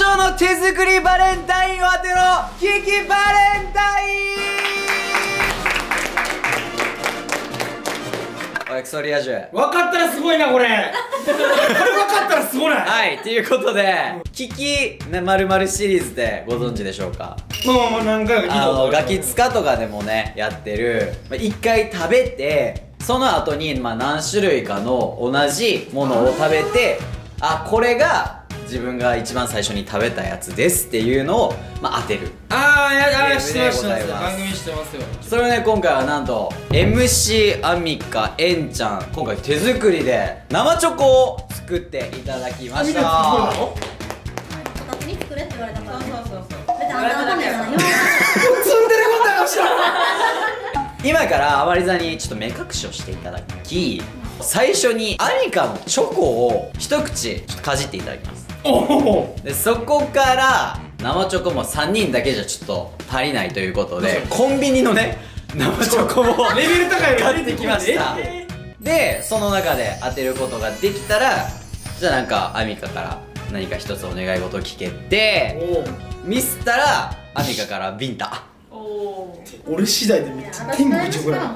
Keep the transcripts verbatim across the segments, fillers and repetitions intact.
生の手作りバレンタインを当てろキキバレンタイン。おいクソリア充、 分かったらすごいなこれこれ分かったらすごない。 はい、ということでキキまるまるシリーズでご存知でしょうか。 まあまあまあ何回か聞いたあのことある。 ガキツカとかでもねやってる、まあ、一回食べてその後にまあ何種類かの同じものを食べて、あこれが自分が一番最初に食べたやつですっていうのを、まあ、当てる。 ああ、いや、ああ、知ってます、知ってます。 ゲームでございます番組知ってますよ。 それをね今回はなんと エムシー アミカエンちゃん今回手作りで生チョコを作っていただきました。 形に作れって言われたから。そうそうそう。 積んでることやろしら。 今からあまり座にちょっと目隠しをしていただき、最初にアミカのチョコを一口ちょっとかじっていただきます。 おお。 でそこから生チョコもさんにんだけじゃちょっと足りないということでコンビニのね生チョコもレベル高いの買ってきました。でその中で当てることができたら、じゃあなんかアミカから何か一つお願い事を聞けて、ミスったらアミカからビンタ。 俺次第でめっちゃ天国チョコやな。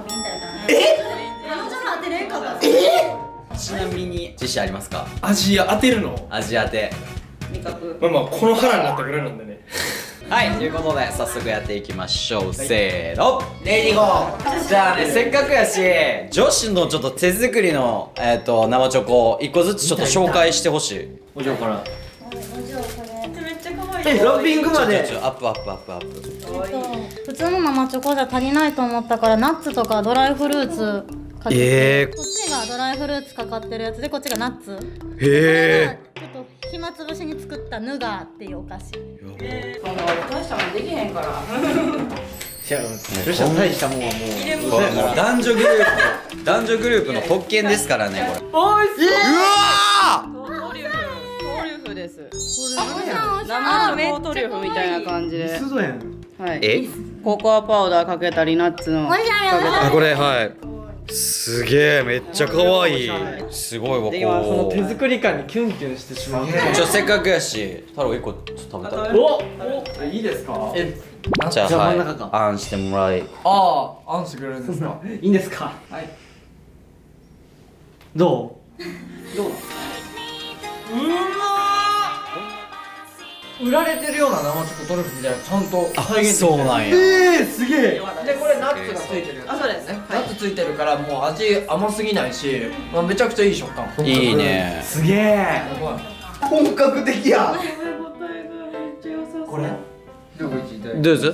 ちなみに自信ありますか？ 味当てるの？ 味当て。 まあまあこの腹になったぐらいなんでね。 はい、ということで早速やっていきましょう。せーの、レディーゴー。じゃあね、せっかくやし女子のちょっと手作りの、えー、と生チョコいっこずつちょっと紹介してほしい。 お嬢から。 めっちゃ可愛い。 え、ラッピングまでちょちょアップアップアップアップ。 普通の生チョコじゃ足りないと思ったからナッツとかドライフルーツかけて、 えーこっちがドライフルーツかかってるやつでこっちがナッツ。 へちょっと暇つぶしに作ったヌガーっていうお菓子。 そんな大したもんできへんからいや、女子は大したもんはもうもう男女グループ男女グループの特権ですからねこれ。 おいしい。 うわトリュフトリュフですあ、 生チョコトリュフみたいな感じで、 嘘やん。 はい、 えココアパウダーかけたりナッツのかけたあこれはいすげえめっちゃ可愛い。すごいわで今そのこ手作り感にキュンキュンしてしまう。 うちょせっかくやし太郎一個ちょっと食べたい。 お、お、いいですか？え、 じゃあじゃあはい真ん中か。 あんしてもらい。 ああ、あんしてくれるんですか？いいんですか？はい。どう？どうだ？うまー。売られてるような生チョコトリュフみたいなちゃんと再現そうなんや。 えー、すげえ。でこれナッツがついてるやつ。 あ、そうですね、 ナッツついてるからもう味甘すぎないし、まあ、めちゃくちゃいい食感。 いいね。 すげえ。本格的や。これどこ一位どうぞ。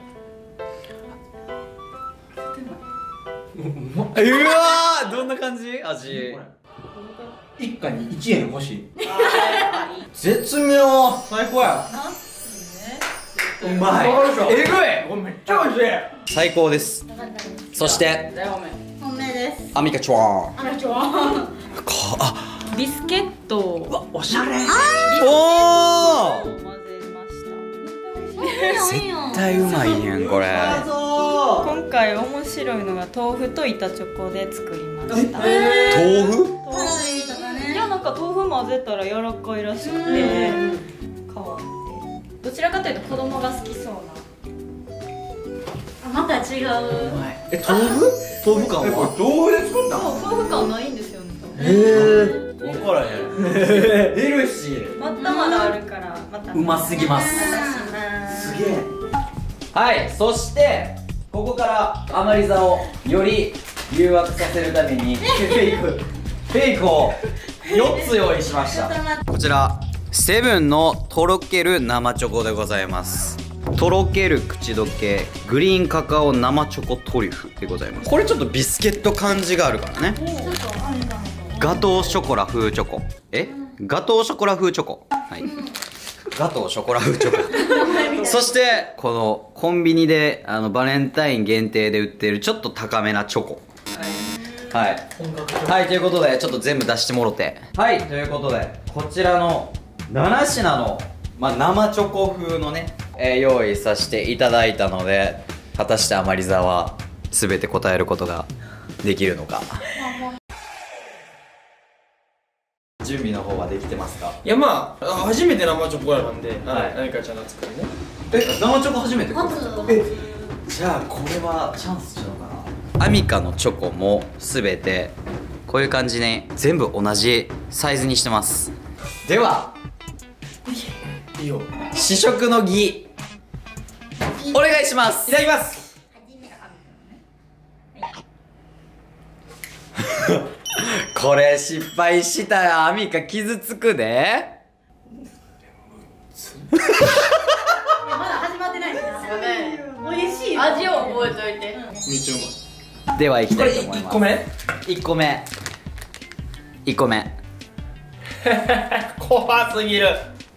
うわーどんな感じ味。 一家にいちえん欲しい。絶妙。最高や。うまい。えぐい。めっちゃ美味しい。 最高です。そして本命です。 アミカちゃんあらちょわ。 かあビスケットをおしゃれ。 おー混ぜました。 絶対うまいやんこれ。 今回面白いのが豆腐と板チョコで作りました。 豆腐いや、なんか豆腐混ぜたら柔らかいらしくて変わって、どちらかというと子供が好きそうな。 あ、また違う。 え、豆腐？豆腐感は？豆腐で作った？ そう、豆腐感ないんですよね。 へえ。分からへん。ヘルシー。 まだまだあるからまたうますぎます。 すげえ。 はい、そしてここからアマリザをより誘惑させるためにフェイクフェイクをよっつ用意しました。こちらセブンのとろける生チョコでございます。とろける口どけグリーンカカオ生チョコトリュフでございます。これちょっとビスケット感じがあるからね。ガトーショコラ風チョコ。えガトーショコラ風チョコ。はいガトーショコラ風チョコそしてこのコンビニであのバレンタイン限定で売ってるちょっと高めなチョコ。はいはいということでちょっと全部出してもろて、はいということでこちらのなな品の、まあ、生チョコ風のね、えー、用意させていただいたので、果たしてアマリザは全て答えることができるのか。 準備の方はできてますか？ いやまあ初めて生チョコレートなんで、 はい、 何かちゃんが作るね。 え、生チョコ初めて？え、じゃあこれはチャンスちゃうかな。アミカのチョコもすべてこういう感じに全部同じサイズにしてます。ではいいよ、 試食の儀お願いします。 いただきます。 これ失敗したらアミカ傷つくで。 まだ始まってないですよね。美味しい味を覚えておいて。 めっちゃうまい。 ではいきたいと思います。 これいっこめいっこめいっこめ怖すぎる。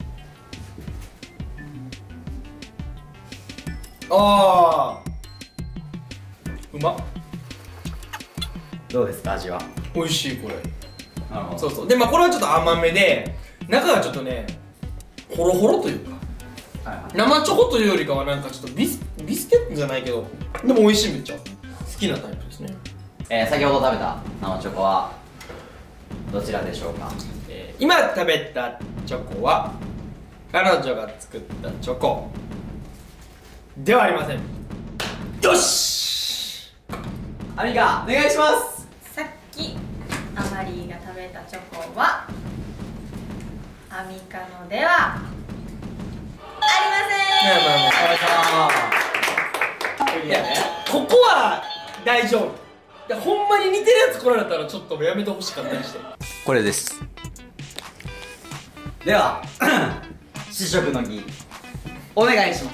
あー、うまっ。 どうですか味は？ 美味しいこれ。 なるほど。 そうそう。でまあこれはちょっと甘めで、中がちょっとねホロホロというか、はいはい、生チョコというよりかはなんかちょっとビスビスケットじゃないけど、でも美味しい。めっちゃ好きなタイプですね。 えー、先ほど食べた生チョコはどちらでしょうか？ えー、今食べたチョコは彼女が作ったチョコではありません。よし、 アミカお願いします。 さっきアマリーが食べたチョコはアミカのではありません。 まあまあまあ、いやここは大丈夫。いやほんまに似てるやつ来られたらちょっとやめてほしかったりして。 これです。では試食の儀お願いします。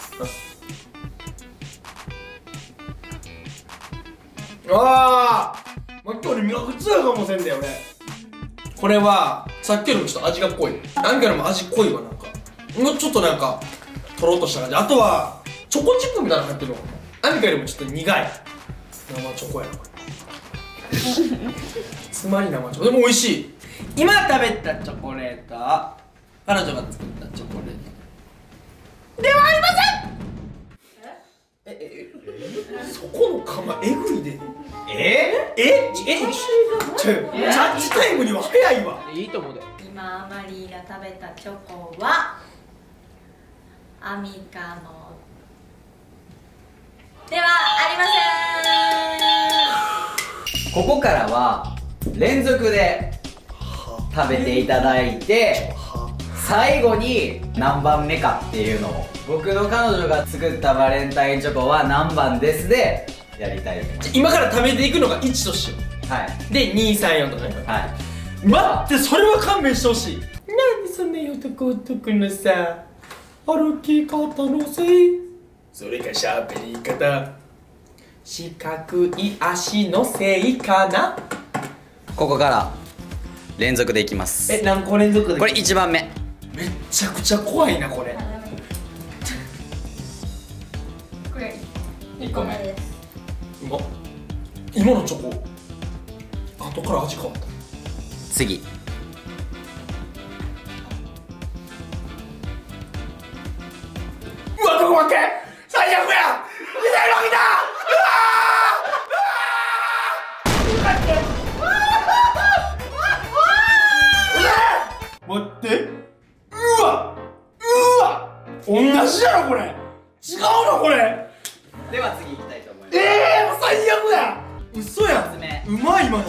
ああ、ま今日ね苦口だかもせんだよ俺。これはさっきよりもちょっと味が濃い。何かよりも味濃いわ。なんかもうちょっとなんかとろっとした感じ。あとはチョコチップみたいなの入ってるのかな。何かよりもちょっと苦い生チョコやなこれつまり生チョコでも美味しい。今食べたチョコレート、彼女が作ったチョコレートではありません。えええそこの釜えぐいで。えええちえちょジャッジタイムには早いわ。いいと思うで。 今アマリーが食べたチョコはアミカのではありません。 ここからは連続で食べていただいて、最後に何番目かっていうのを、僕の彼女が作ったバレンタインチョコは何番ですでやりたいと思います。 今から食べていくのがいちとしよう。はい。 でにさんよんとかね。 はい。 待って、それは勘弁してほしい。なんでそんな男男のさ歩き方のせい、それか喋り方、四角い足のせいかな。 ここから連続でいきます。 え、何個連続で？ これいちばんめ。 めっちゃくちゃ怖いなこれ。 これいっこめです。 うまっ。今のチョコ後から味変わった。 次うわ、どこ負け最悪や。見てるわけだ。待って、うわうわ同じやろこれ。違うのこれ。 では次いきたいと思います。 ええー、もう最悪や。嘘やん。うまい今の。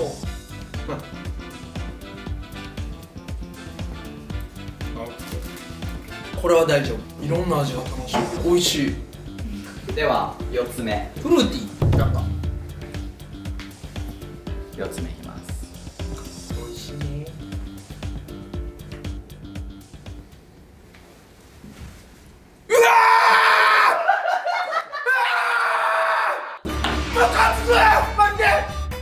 これは大丈夫。いろんな味が楽しめる。美味しい。 ではよっつめ。 フルーティーなんかよっつめいきます。 美味しいね。うわー爆発する。待って、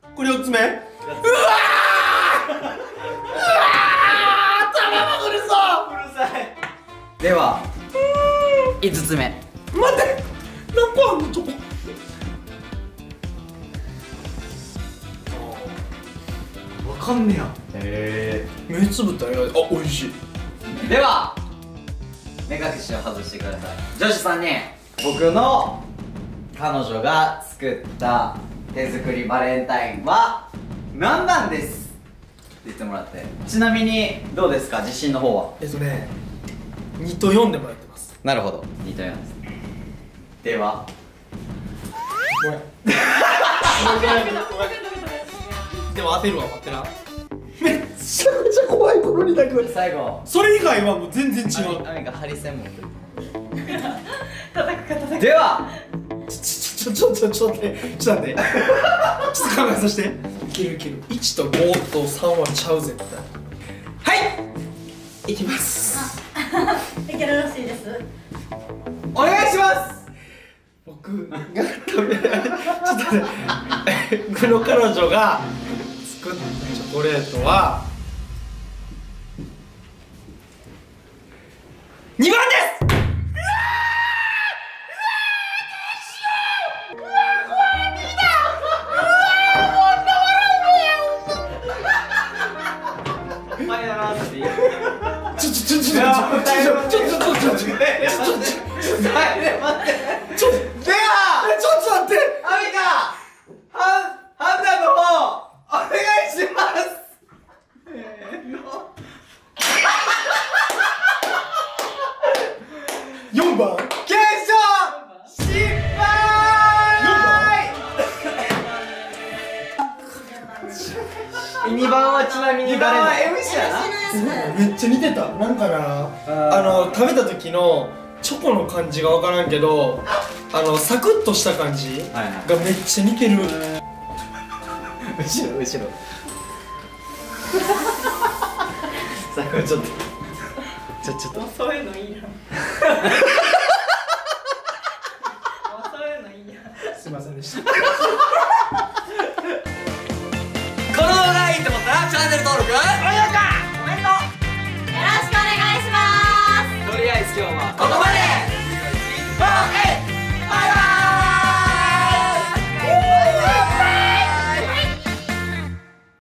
これよっつめ。うわーうわー卵くるぞ。うるさい。 ではいつつめ。 待って、何個あんのチョコ。わかんねや。 へえ。目つぶったらあ、美味しい。 では目隠しを外してください。女子さんに僕の彼女が作った手作りバレンタインは何番です。 言ってもらって。ちなみにどうですか、自信の方は？ えっとねにとよんでもらってます。 なるほど、にとよんですね。ではごめんでも当てるわ、待ってな。めっちゃくちゃ怖い、このに択。 最後、 それ以外はもう全然違う。 アミがハリセン持ってる。 叩くか叩く。 ではちょちょちょちょちょっと待って、ちょっと待って、ちょっと考えさせて。いけるいける。いちとごとさんはちゃう絶対。はい、いきます。 いけるらしいです。 お願いします。 僕が食べちょっとね僕の彼女が作ったチョコレートはにばんです。ちょちょちょちょちょちょちょちょちょちょちょちょちょちょっと待って、 アミカ、は判断の方お願いします。 よんばん決勝失敗。にばんはちなみに誰の？ エムシー やな。 めっちゃ似てた。なんかな、あの食べた時のチョコの感じが分からんけど、あのサクッとした感じがめっちゃ似てる。後ろ後ろ最後ちょっとちょちょっともうそういうのいいな。もうそういうのいいや。 すいませんでした。